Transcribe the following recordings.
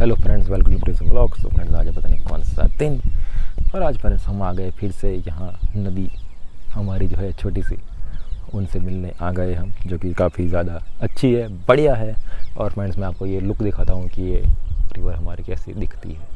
Hello friends, welcome to Prince vlogs. तो friends आज पता नहीं कौन सा दिन, और आज फ्रेंड्स हम आ गए फिर से यहाँ नदी हमारी जो है छोटी सी, उनसे मिलने आ गए हम, जो कि काफ़ी ज़्यादा अच्छी है, बढ़िया है। और फ्रेंड्स मैं आपको ये लुक दिखाता हूँ कि ये रिवर हमारी कैसी दिखती है।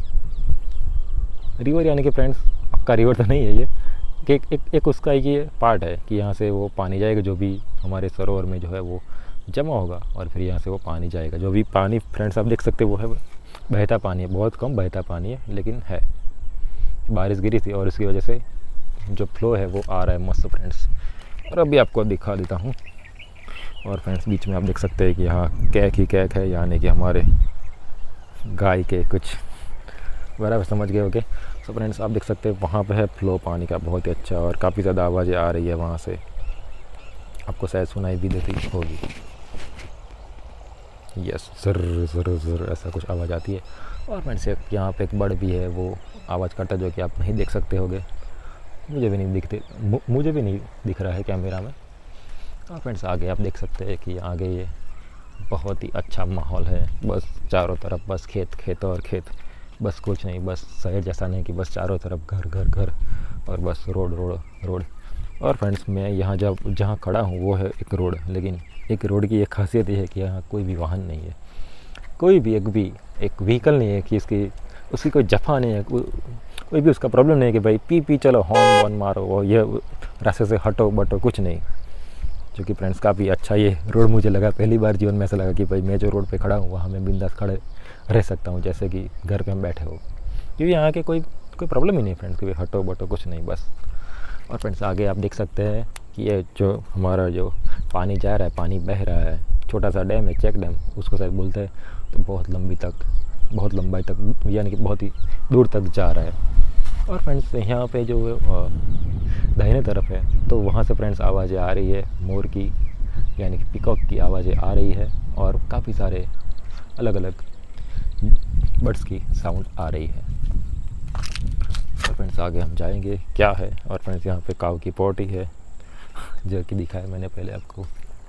रिवर यानी कि फ्रेंड्स पक्का रिवर तो नहीं है ये, कि एक उसका ये पार्ट है कि यहाँ से वो पानी जाएगा, जो भी हमारे सरोवर में जो है वो जमा होगा, और फिर यहाँ से वो पानी जाएगा। जो भी पानी फ्रेंड्स आप देख सकते हैं वो है बहता पानी है, बहुत कम बहता पानी है, लेकिन है। बारिश गिरी थी और इसकी वजह से जो फ्लो है वो आ रहा है मस्त फ्रेंड्स। और अभी आपको दिखा देता हूँ। और फ्रेंड्स बीच में आप देख सकते हैं कि यहाँ कैक ही कैक है, यानी कि हमारे गाय के कुछ बराबर समझ गए होगे। तो फ्रेंड्स आप देख सकते हैं वहाँ पे है फ्लो पानी का बहुत ही अच्छा, और काफ़ी ज़्यादा आवाज़ें आ रही है वहाँ से, आपको शायद सुनाई भी देती होगी। यस, ज़र ज़र ज़र ऐसा कुछ आवाज़ आती है। और फ्रेंड्स यहाँ पे एक बर्ड भी है, वो आवाज़ करता है, जो कि आप नहीं देख सकते होगे, मुझे भी नहीं दिख रहा है कैमरा में। और फ्रेंड्स आगे आप देख सकते हैं कि आगे ये बहुत ही अच्छा माहौल है, बस चारों तरफ बस खेत और खेत, बस कुछ नहीं, बस शहर जैसा नहीं कि बस चारों तरफ घर और बस रोड। और फ्रेंड्स मैं यहाँ जहाँ खड़ा हूँ वो है एक रोड, लेकिन एक रोड की एक खासियत ये है कि यहाँ कोई भी वाहन नहीं है, कोई भी एक व्हीकल नहीं है कि उसकी कोई जफा नहीं है, कोई भी उसका प्रॉब्लम नहीं है कि भाई पी चलो हॉर्न वॉर्न मारो और ये रास्ते से हटो बटो, कुछ नहीं। जो कि फ्रेंड्स काफ़ी अच्छा ये रोड मुझे लगा, पहली बार जीवन में ऐसा लगा कि भाई मैं जो रोड पे खड़ा हूँ वहाँ मैं बिंदास खड़े रह सकता हूँ, जैसे कि घर पे हम बैठे हो, क्योंकि यहाँ के कोई प्रॉब्लम ही नहीं फ्रेंड्स कि हटो बटो कुछ नहीं बस। और फ्रेंड्स आगे आप देख सकते हैं कि ये जो हमारा जो पानी जा रहा है, पानी बह रहा है, छोटा सा डैम है, चेक डैम उसको शायद बोलते हैं, तो बहुत लंबाई तक यानी कि बहुत ही दूर तक जा रहा है। और फ्रेंड्स यहाँ पे जो दाहिने तरफ है तो वहाँ से फ्रेंड्स आवाज़ें आ रही है मोर की, यानी कि पिकॉक की आवाज़ें आ रही है, और काफ़ी सारे अलग अलग बर्ड्स की साउंड आ रही है। और फ्रेंड्स आगे हम जाएंगे क्या है। और फ्रेंड्स यहाँ पे काऊ की पोटी है, जो कि दिखाया मैंने पहले आपको।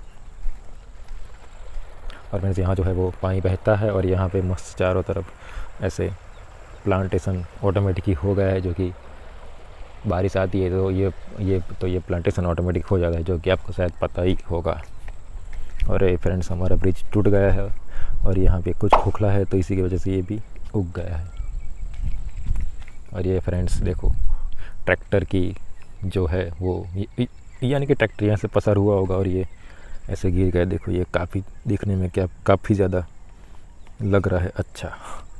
और फ्रेंड्स यहाँ जो है वो पानी बहता है, और यहाँ पे मस्त चारों तरफ ऐसे प्लांटेशन ऑटोमेटिक ही हो गया है, जो कि बारिश आती है तो ये प्लांटेशन ऑटोमेटिक हो जाता है, जो कि आपको शायद पता ही होगा। और ये फ्रेंड्स हमारा ब्रिज टूट गया है, और यहाँ पे कुछ खोखला है, तो इसी की वजह से ये भी उग गया है। और ये फ्रेंड्स देखो ट्रैक्टर की जो है वो यानी कि ट्रैक्टर यहाँ से पसार हुआ होगा और ये ऐसे गिर गए। देखो ये काफ़ी दिखने में काफ़ी ज़्यादा लग रहा है अच्छा।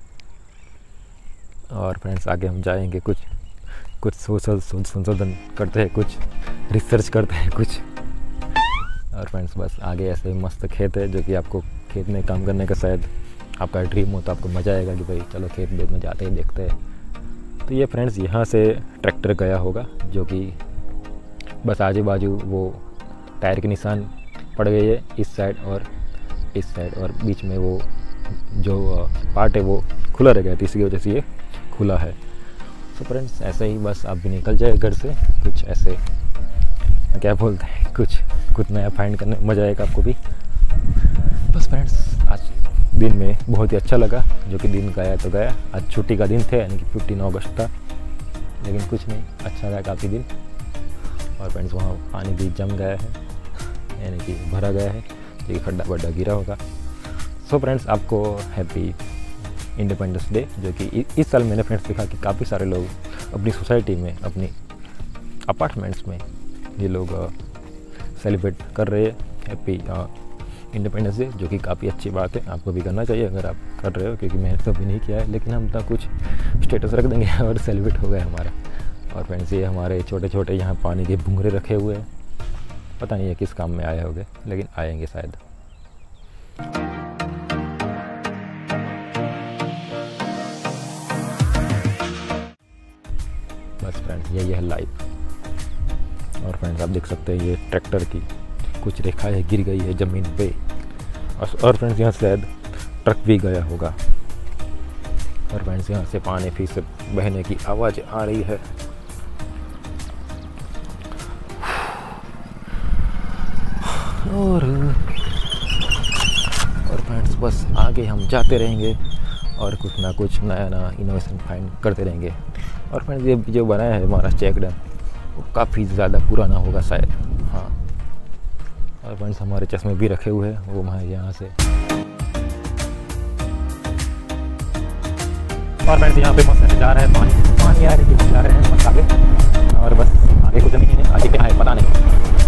और फ्रेंड्स आगे हम जाएंगे, कुछ सोशल संशोधन करते हैं, कुछ रिसर्च करते हैं कुछ। और फ्रेंड्स बस आगे ऐसे मस्त खेत है, जो कि आपको खेत में काम करने का शायद आपका ड्रीम हो, तो आपको मज़ा आएगा कि भाई चलो खेत में जाते हैं देखते हैं। तो ये फ्रेंड्स यहाँ से ट्रैक्टर गया होगा, जो कि बस आजू बाजू वो टायर के निशान पड़ गए है, इस साइड और बीच में वो जो पार्ट है वो खुला रह गया, तो इसकी वजह से ये खुला है। तो फ्रेंड्स ऐसे ही बस आप भी निकल जाए घर से, कुछ ऐसे क्या बोलते हैं, कुछ नया फाइंड करने मज़ा आएगा आपको भी। बस फ्रेंड्स आज दिन में बहुत ही अच्छा लगा, जो कि दिन गया तो गया। आज छुट्टी का दिन थे, यानी कि 15 अगस्त था, लेकिन कुछ नहीं, अच्छा रहा काफ़ी दिन। और फ्रेंड्स वहाँ पानी भी जम गया है, यानी कि भरा गया है, जो कि खड्डा वड्डा गिरा होगा। सो फ्रेंड्स आपको हैप्पी इंडिपेंडेंस डे, जो कि इस साल मैंने फ्रेंड्स देखा कि काफ़ी सारे लोग अपनी सोसाइटी में, अपनी अपार्टमेंट्स में ये लोग सेलिब्रेट कर रहे हैं हैप्पी इंडिपेंडेंस डे, जो कि काफ़ी अच्छी बात है। आपको भी करना चाहिए अगर आप कर रहे हो, क्योंकि मैंने तो भी नहीं किया है, लेकिन हम तो कुछ स्टेटस रख देंगे और सेलिब्रेट हो गया हमारा। और फ्रेंड्स ये हमारे छोटे छोटे यहाँ पानी के भूंगरे रखे हुए हैं, पता नहीं है किस काम में आए होंगे, लेकिन आएंगे शायद। बस फ्रेंड्स यही है लाइफ। और फ्रेंड्स आप देख सकते हैं ये ट्रैक्टर की कुछ रेखाएं गिर गई है ज़मीन पे, और फ्रेंड्स यहाँ शायद ट्रक भी गया होगा। और फ्रेंड्स यहाँ से पानी फिर से बहने की आवाज़ आ रही है। और फ्रेंड्स बस आगे हम जाते रहेंगे, और कुछ ना कुछ नया नया इनोवेशन फाइंड करते रहेंगे। और फ्रेंड्स ये जो बनाया है हमारा चेक डैम वो काफ़ी ज़्यादा पुराना होगा शायद। हाँ, और फ्रेंड्स हमारे चश्मे भी रखे हुए हैं, वो वहाँ यहाँ से। और फ्रेंड्स यहाँ पे मस्त जा रहा है पानी आ रही है, जा रहे हैं मस्त आगे। और बस आगे कुछ नहीं है, आगे क्या है पता नहीं।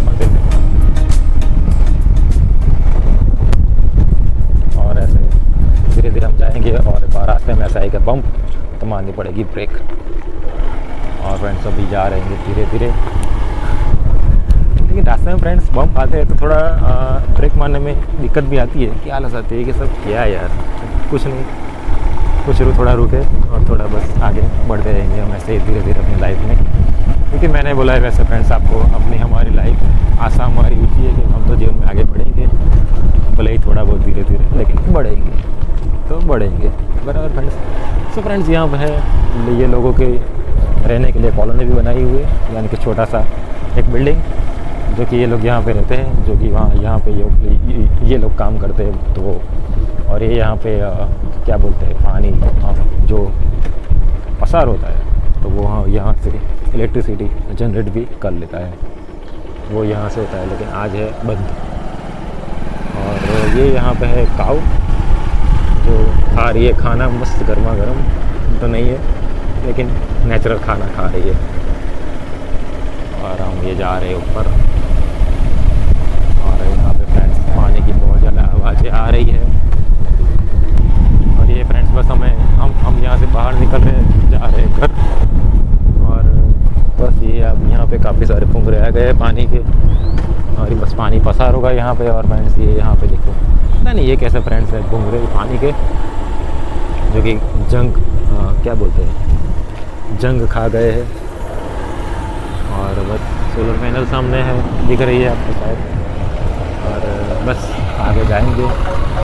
और ऐसे धीरे धीरे हम जाएंगे और रास्ते में ऐसा आएगा बम्प तो मारनी पड़ेगी ब्रेक। और फ्रेंड्स अभी जा रहे हैं धीरे धीरे, लेकिन रास्ते में फ्रेंड्स बम्प आते हैं तो थोड़ा ब्रेक मारने में दिक्कत भी आती है। क्या आलस आती है कि सब क्या है यार, कुछ नहीं, कुछ थोड़ा रुके और थोड़ा बस आगे बढ़ते रहेंगे हम ऐसे ही धीरे धीरे अपनी लाइफ में। क्योंकि मैंने बोला है वैसे फ्रेंड्स आपको, अपनी हमारी लाइफ आशा हमारी होती है कि हम तो जीवन में आगे बढ़ेंगे, भले ही थोड़ा बहुत धीरे धीरे लेकिन बढ़ेंगे तो बढ़ेंगे बराबर फ्रेंड्स। सो फ्रेंड्स यहाँ पर है ये लोगों के रहने के लिए कॉलोनी भी बनाई हुई है, यानी कि छोटा सा एक बिल्डिंग जो कि ये लोग यहाँ पे रहते हैं, जो कि वहाँ यहाँ पे ये लोग काम करते हैं। तो और ये यहाँ पे क्या बोलते हैं पानी जो पसार होता है तो वो यहाँ से इलेक्ट्रिसिटी जनरेट भी कर लेता है, वो यहाँ से होता है, लेकिन आज है बंद। और ये यहाँ पे है काऊ जो खा रही है खाना, मस्त गर्मा गर्म तो नहीं है लेकिन नेचुरल खाना खा रही है। और हम ये जा रहे हैं ऊपर, और यहाँ पे फ्रेंड्स पानी की बहुत ज़्यादा आवाज़ें आ रही है। और ये फ्रेंड्स बस हम यहाँ से बाहर निकल रहे हैं, जा रहे हैं घर। और बस ये अब यहाँ पे काफ़ी सारे फुंगरे आ गए हैं पानी के, और बस पानी पसार होगा यहाँ पे। और फ्रेंड्स ये यहाँ पे देखो, पता नहीं ये कैसे फ्रेंड्स है फुंगरे पानी के, जो कि क्या बोलते हैं जंग खा गए हैं। और बस सोलर पैनल सामने है, दिख रही है आपको शायद। और बस आगे जाएंगे